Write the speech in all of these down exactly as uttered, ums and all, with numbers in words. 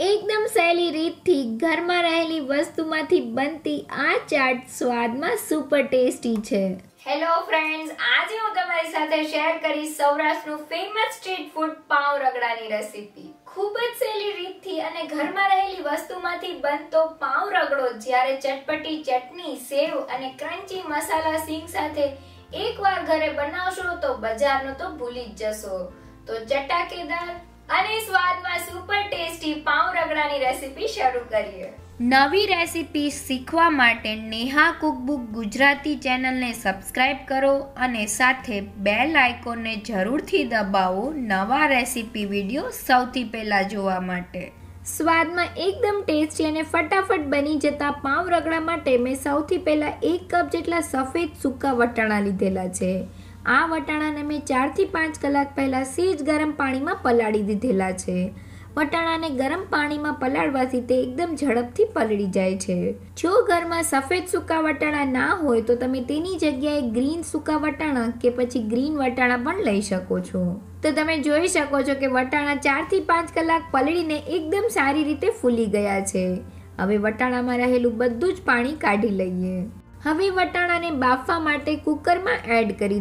એકદમ સહેલી રીતથી ઘરમાં રહેલી વસ્તુમાંથી બનતી આ ચાટ સ્વાદમાં સુપર ટેસ્ટી છે। હેલો ફ્રેન્ડ્સ, આજે હું તમારી સાથે શેર કરીશ સૌરાષ્ટ્રનું ફેમસ સ્ટ્રીટ ફૂડ પાવ રગડાની રેસીપી। ખૂબ જ સહેલી રીતથી અને ઘરમાં રહેલી વસ્તુમાંથી બનતો પાવ રગડો જ્યારે ચટપટી ચટણી, સેવ અને ક્રન્ચી મસાલા સિંગ સાથે એકવાર ઘરે બનાવશો તો બજારનો તો ભૂલી જ જશો। તો ચટાકેદાર અને સ્વાદમાં સુપર ટેસ્ટી પાવ રગડાની રેસીપી શરૂ કરીએ। નવી રેસીપી શીખવા માટે નેહા કુકબુક ગુજરાતી ચેનલને સબસ્ક્રાઇબ કરો અને સાથે બેલ આઇકોનને જરૂરથી દબાવો નવા રેસીપી વિડિયો સૌથી પહેલા જોવા માટે। સ્વાદમાં એકદમ ટેસ્ટી અને ફટાફટ બની જતા પાવ રગડા માટે મેં સૌથી પહેલા એક કપ જેટલા સફેદ સૂકા વટાણા લીધેલા છે। આ વટાણાને મેં ચાર થી પાંચ કલાક પહેલા સેજ ગરમ પાણીમાં પલાળી દીધેલા છે। વટાણાને ગરમ પાણીમાં પલાળવાથી તે એકદમ ઝડપથી પલળી જાય છે। જો ઘરમાં સફેદ સૂકા વટાણા ના હોય તો તમે તેની જગ્યાએ ગ્રીન સૂકા વટાણા કે પછી ગ્રીન વટાણા પણ લઈ શકો છો। તો તમે જોઈ શકો છો કે વટાણા ચાર થી પાંચ કલાક પલળીને એકદમ સારી રીતે ફૂલી ગયા છે। હવે વટાણામાં રહેલું બધું જ પાણી કાઢી લઈએ। હવે વટાણાને બાફવા માટે કુકરમાં એડ કરી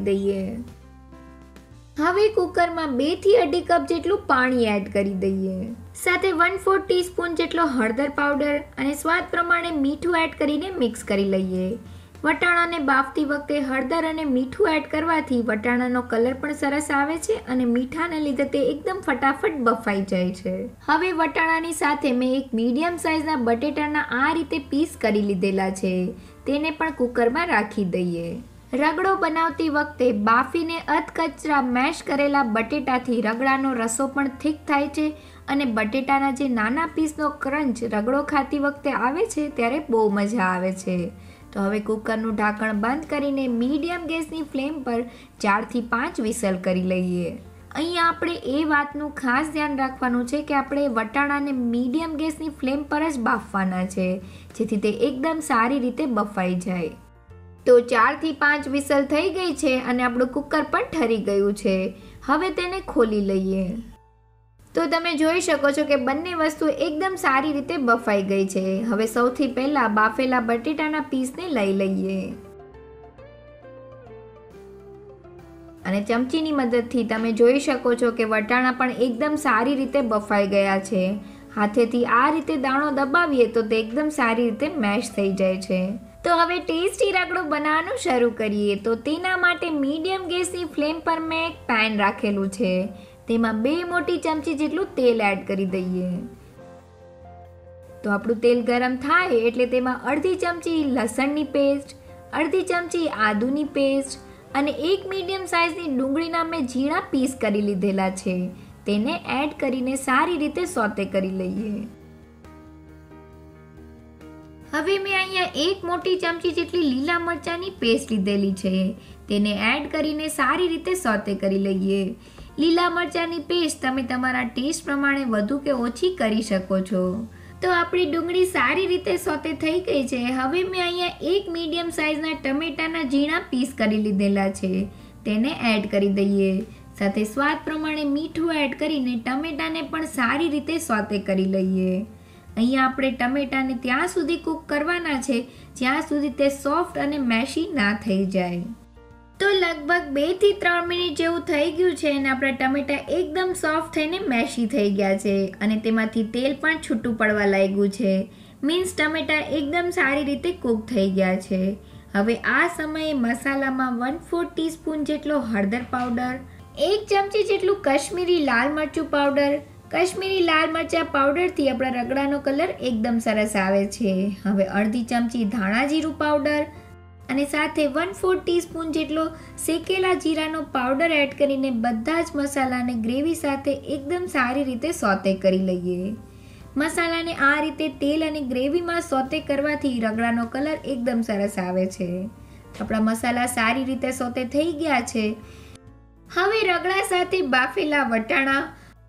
દઈએ। હવે કુકરમાં બે થી અઢી કપ જેટલું પાણી એડ કરી દઈએ। સાથે વન ફોર્થ ટીસ્પૂન જેટલો હળદર પાવડર અને સ્વાદ પ્રમાણે મીઠું એડ કરીને મિક્સ કરી લઈએ। વટાણાને બાફતી વખતે હળદર અને મીઠું એડ કરવાથી વટાણાનો કલર પણ સરસ આવે છે અને મીઠાને લીધે તે એકદમ ફટાફટ બફાઈ જાય છે। હવે વટાણાની સાથે મેં એક મીડિયમ સાઇઝના બટેટાના આ રીતે પીસ કરી લીધેલા છે। તેને પણ કુકરમાં રાખી દઈએ। રગડો બનાવતી વખતે બાફીને અધકચરા મેશ કરેલા બટેટાથી રગડાનો રસો પણ થીક થાય છે અને બટેટાના જે નાના પીસનો ક્રંચ રગડો ખાતી વખતે આવે છે ત્યારે બહુ મજા આવે છે। તો હવે કુકરનું ઢાંકણ બંધ કરીને મીડિયમ ગેસની ફ્લેમ પર ચાર થી પાંચ વિસલ કરી લઈએ। અહીંયા આપણે એ વાતનું ખાસ ધ્યાન રાખવાનું છે કે આપણે વટાણાને મીડિયમ ગેસની ફ્લેમ પર જ બાફવાના છે જેથી તે એકદમ સારી રીતે બફાઈ જાય। તો ચાર થી પાંચ વિસલ થઈ ગઈ છે અને આપણું કુકર પણ ઠરી ગયું છે। હવે તેને ખોલી લઈએ તો તમે જોઈ શકો છો કે બંને વસ્તુ એકદમ સારી રીતે બફાઈ ગઈ છે। હવે સૌથી પહેલા બાફેલા બટેટાના પીસને લઈ લઈએ અને ચમચીની મદદથી તમે જોઈ શકો છો કે વટાણા પણ એકદમ સારી રીતે બફાઈ ગયા છે। હાથેથી આ રીતે દાણો દબાવીએ તો તે એકદમ સારી રીતે મેશ થઈ જાય છે। તો હવે ટેસ્ટી રગડો બનાવવાનું શરૂ કરીએ। તો તેના માટે મીડિયમ ગેસની ફ્લેમ પર મેં એક પેન રાખેલું છે। તેમાં બે મોટી ચમચી જેટલું તેલ એડ કરી દઈએ। તો આપણું તેલ ગરમ થાય એટલે તેમાં અડધી ચમચી લસણની પેસ્ટ, અડધી ચમચી આદુની પેસ્ટ અને એક મીડિયમ સાઇઝની ડુંગળીના મેં ઝીણા પીસ કરી લીધેલા છે તેને એડ કરીને સારી રીતે સોતે કરી લઈએ। હવે મેં અહીંયા એક મોટી ચમચી જેટલી લીલા મરચાંની પેસ્ટ લીધેલી છે તેને એડ કરીને સારી રીતે સોતે કરી લઈએ। લીલા મરચાંની પેસ્ટ તમે તમારા ટેસ્ટ પ્રમાણે વધુ કે ઓછી કરી શકો છો। તો આપણી ડુંગળી સારી રીતે સોતે થઈ ગઈ છે। હવે મેં અહીંયા એક મીડિયમ સાઇઝના ટમેટાના ઝીણા પીસ કરી લીધેલા છે તેને એડ કરી દઈએ। સાથે સ્વાદ પ્રમાણે મીઠું એડ કરીને ટમેટાને પણ સારી રીતે સોતે કરી લઈએ। અહીંયા આપણે ટમેટાને ત્યાં સુધી કૂક કરવાના છે જ્યાં સુધી તે સોફ્ટ અને મેશી ના થઈ જાય। તો લગભગ બે થી ત્રણ મિનિટ જેવું થઈ ગયું છે અને આપણા ટમેટા એકદમ સોફ્ટ થઈને મેશી થઈ ગયા છે અને તેમાંથી તેલ પણ છૂટું પડવા લાગ્યું છે। મીન્સ ટમેટા એકદમ સારી રીતે કૂક થઈ ગયા છે। હવે આ સમયે મસાલામાં વન ફોર્થ ટીસ્પૂન જેટલો હળદર પાવડર, એક ચમચી જેટલું કાશ્મીરી લાલ મરચું પાવડર। કાશ્મીરી લાલ મરચાં પાવડરથી આપણા રગડાનો કલર એકદમ સરસ આવે છે। હવે અડધી ચમચી ધાણા જીરું પાવડર અને સાથે વન ફોર્થ ટીસ્પૂન જેટલો શેકેલા જીરાનો પાવડર એડ કરીને બધા જ મસાલાને ગ્રેવી સાથે એકદમ સારી રીતે સોતે કરી લઈએ। મસાલાને આ રીતે તેલ અને ગ્રેવીમાં સોતે કરવાથી રગડાનો કલર એકદમ સરસ આવે છે। આપણા મસાલા સારી રીતે સોતે થઈ ગયા છે। હવે રગડા સાથે બાફેલા વટાણા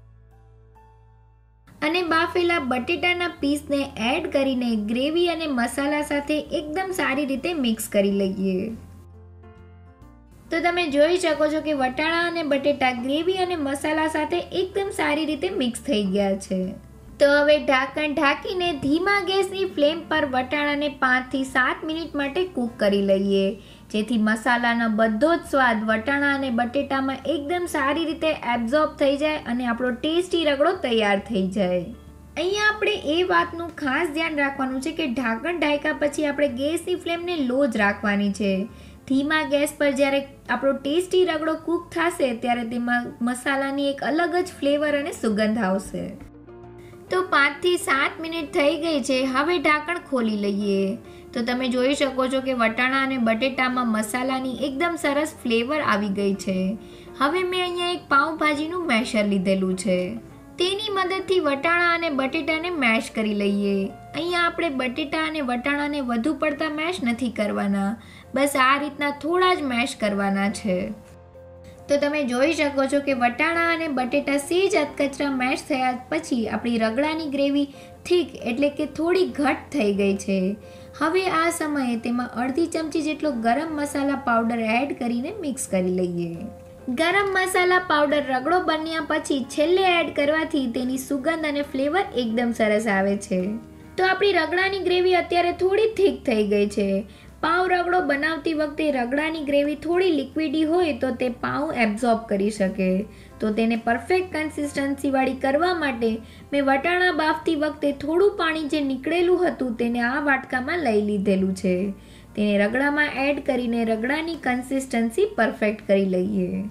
અને બાફેલા બટેટાના પીસને એડ કરીને ગ્રેવી અને મસાલા સાથે એકદમ સારી રીતે મિક્સ કરી લઈએ। તો તમે જોઈ શકો છો કે વટાણા અને બટેટા ગ્રેવી અને મસાલા સાથે એકદમ સારી રીતે મિક્સ થઈ ગયા છે। તો હવે ઢાંકણ ઢાંકીને ધીમા ગેસની ફ્લેમ પર વટાણાને પાંચથી સાત મિનિટ માટે કૂક કરી લઈએ, જેથી મસાલાનો બધો જ સ્વાદ વટાણા અને બટેટામાં એકદમ સારી રીતે એબ્ઝોર્બ થઈ જાય અને આપણો ટેસ્ટી રગડો તૈયાર થઈ જાય. અહીંયા આપણે એ વાતનું ખાસ ધ્યાન રાખવાનું છે કે ઢાંકણ ઢાંક્યા પછી આપણે ગેસની ફ્લેમને લો જ રાખવાની છે. ધીમા ગેસ પર જ્યારે આપણો ટેસ્ટી રગડો કૂક થશે ત્યારે તેમાં મસાલાની એક અલગ જ ફ્લેવર અને સુગંધ આવશે. તો પાંચથી સાત મિનિટ થઈ ગઈ છે. હવે ઢાંકણ ખોલી લઈએ. તો તમે જોઈ શકો છો કે વટાણા અને બટેટામાં મસાલાની એકદમ સરસ ફ્લેવર આવી ગઈ છે. હવે મેં અહીંયા એક પાઉંભાજીનું મેશર લીધેલું છે, તેની મદદથી વટાણા અને બટેટાને મેશ કરી લઈએ. અહીંયા આપણે બટેટા અને વટાણાને વધુ પડતા મેશ નથી કરવાના, બસ આ રીતના થોડા જ મેશ કરવાના છે. તો તમે જોઈ શકો છો કે વટાણા અને બટેટા સેજ અધકચરા મેશ થયા પછી આપણી રગડાની ગ્રેવી થીક એટલે કે થોડી ઘટ થઈ ગઈ છે. હવે આ સમયે તેમાં અડધી ચમચી જેટલો ગરમ મસાલા પાવડર એડ કરીને મિક્સ કરી લઈએ. ગરમ મસાલા પાવડર રગડો બન્યા પછી છેલ્લે એડ કરવાથી તેની સુગંધ અને ફ્લેવર એકદમ સરસ આવે છે. તો આપણી રગડાની ગ્રેવી અત્યારે થોડી થીક થઈ ગઈ છે. પાઉં રગડો બનાવતી વખતે રગડાની ગ્રેવી થોડી લિક્વિડી હોય તો તે પાઉં એબ્ઝોર્બ કરી શકે. તો તેને પરફેક્ટ કન્સિસ્ટન્સીવાળી કરવા માટે મેં વટાણા બાફતી વખતે થોડું પાણી જે નીકળેલું હતું તેને આ વાટકામાં લઈ લીધેલું છે. તેને રગડામાં એડ કરીને રગડાની કન્સિસ્ટન્સી પરફેક્ટ કરી લઈએ.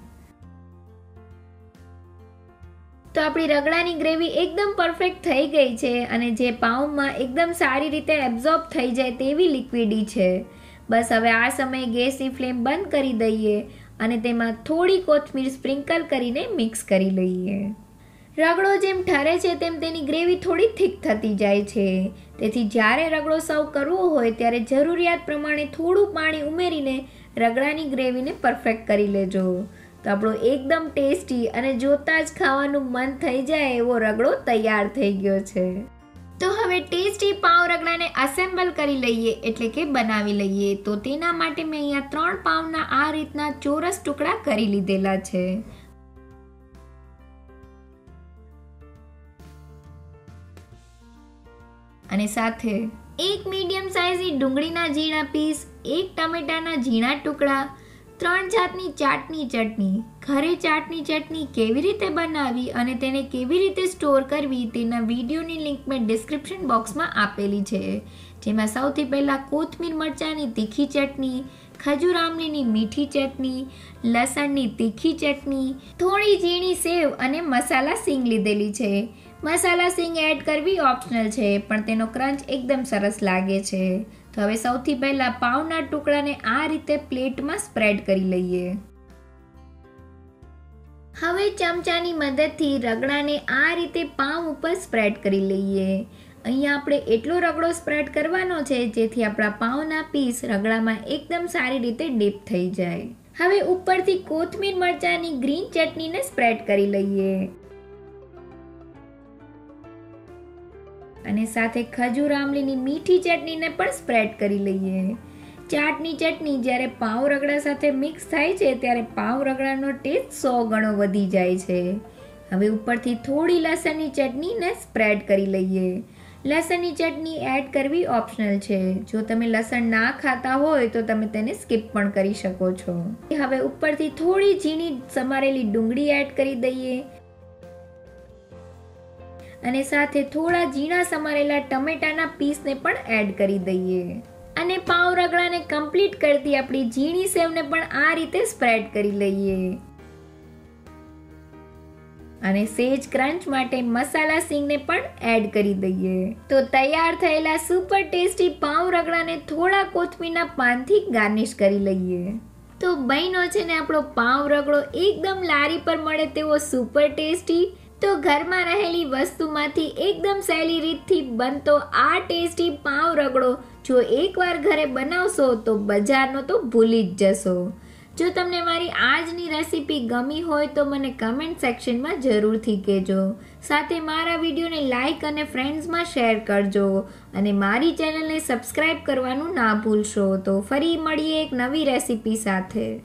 તો આપણી રગડાની ગ્રેવી એકદમ પરફેક્ટ થઈ ગઈ છે અને જે પાઉંમાં એકદમ સારી રીતે એબ્ઝોર્બ થઈ જાય તેવી લિક્વિડી છે. બસ હવે આ સમયે ગેસની ફ્લેમ બંધ કરી દઈએ અને તેમાં થોડી કોથમીર સ્પ્રિંકલ કરીને મિક્સ કરી લઈએ. રગડો જેમ ઠરે છે તેમ તેની ગ્રેવી થોડી થીક થતી જાય છે. તેથી જ્યારે રગડો સર્વ કરવો હોય ત્યારે જરૂરિયાત પ્રમાણે થોડું પાણી ઉમેરીને રગડાની ગ્રેવીને પરફેક્ટ કરી લેજો. તો આપણો એકદમ ટેસ્ટી અને જોતાં જ ખાવાનું મન થઈ જાય એવો રગડો તૈયાર થઈ ગયો છે. તો હવે ટેસ્ટી પાઉં રગડાને અસેમ્બલ કરી લઈએ એટલે કે બનાવી લઈએ. તો તેના માટે મેં અહીંયા ત્રણ પાઉંના આ રીતના ચોરસ ટુકડા કરી લીધેલા છે. અને સાથે એક મીડિયમ સાઇઝની ડુંગળીના ઝીણા પીસ, એક ટમેટાના ઝીણા ટુકડા, ત્રણ જાતની ચાટની ચટણી. ઘરે ચાટની ચટણી કેવી રીતે બનાવવી અને તેને કેવી રીતે સ્ટોર કરવી તેના વિડીયોની લિંક મેં ડિસ્ક્રિપ્શન બોક્સમાં આપેલી છે. જેમાં સૌથી પહેલાં કોથમીર મરચાંની તીખી ચટણી, ખજૂર આમલીની મીઠી ચટણી, લસણની તીખી ચટણી, થોડી ઝીણી સેવ અને મસાલા સિંગ લીધેલી છે. મસાલા સિંગ એડ કરવી ઓપ્શનલ છે પણ તેનો ક્રંચ એકદમ સરસ લાગે છે. તો હવે સૌથી પહેલાં પાઉંના ટુકડાને આ રીતે પ્લેટમાં સ્પ્રેડ કરી લઈએ. હવે ચમચાની મદદથી રગડાને આ રીતે પાઉં ઉપર સ્પ્રેડ કરી લઈએ. અહીંયા આપણે એટલો રગડો સ્પ્રેડ કરવાનો છે જેથી આપણા પાઉંના પીસ રગડામાં એકદમ સારી રીતે ડીપ થઈ જાય. હવે ઉપરથી કોથમીર મરચાંની ગ્રીન ચટણીને સ્પ્રેડ કરી લઈએ અને સાથે ખજૂર આમલીની મીઠી ચટણીને પણ સ્પ્રેડ કરી લઈએ. ચાટની ચટણી જ્યારે પાઉં રગડા સાથે મિક્સ થાય છે ત્યારે પાઉં રગડાનો ટેસ્ટ સો ગણો વધી જાય છે. હવે ઉપરથી થોડી લસણની ચટણીને સ્પ્રેડ કરી લઈએ. લસણની ચટણી એડ કરવી ઓપ્શનલ છે. જો તમે લસણ ના ખાતા હોય તો તમે તેને સ્કીપ પણ કરી શકો છો. હવે ઉપરથી થોડી ઝીણી સમારેલી ડુંગળી એડ કરી દઈએ અને સાથે થોડા ઝીણા સમારેલા ટમેટાના પીસને પણ એડ કરી દઈએ અને પાઉં રગડાને કમ્પ્લીટ કરતી આપણી ઝીણી સેવને પણ આ રીતે સ્પ્રેડ કરી લઈએ અને સેજ ક્રંચ માટે મસાલા સિંગને પણ એડ કરી દઈએ. તો તૈયાર થયેલા સુપર ટેસ્ટી પાઉં રગડાને થોડા કોથમીરના પાનથી ગાર્નિશ કરી લઈએ. તો બહેનો છે ને આપણો પાઉં રગડો એકદમ લારી પર મળે તેવો સુપર ટેસ્ટી, તો ઘરમાં રહેલી વસ્તુમાંથી એકદમ સહેલી રીતથી બનતો આ ટેસ્ટી પાઉં રગડો જો એકવાર ઘરે બનાવશો તો બજારનો તો ભૂલી જ જશો. જો તમને મારી આજની રેસીપી ગમી હોય તો મને કમેન્ટ સેક્શનમાં જરૂરથી કહેજો. સાથે મારા વિડીયોને લાઇક અને ફ્રેન્ડ્સમાં શેર કરજો અને મારી ચેનલને સબસ્ક્રાઈબ કરવાનું ના ભૂલશો. તો ફરી મળીએ એક નવી રેસીપી સાથે.